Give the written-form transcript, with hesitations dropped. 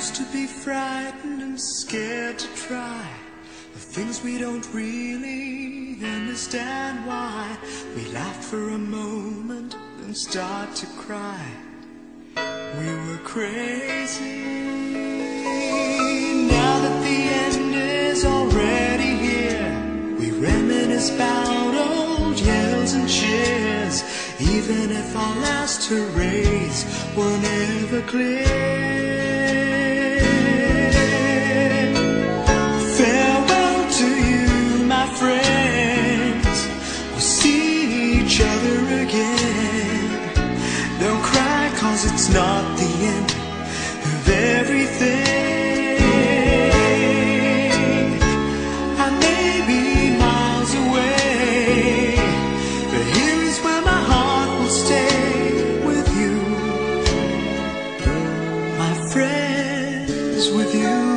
used to be frightened and scared to try the things we don't really understand why. We laughed for a moment and start to cry. We were crazy. Now that the end is already here, we reminisce about old yells and cheers, even if our last hurrays were never clear. Farewell to you, my friends. We'll see each other again. Don't cry, 'cause it's not the end of everything. I may be miles away, but here is where my heart will stay with you, my friends, with you.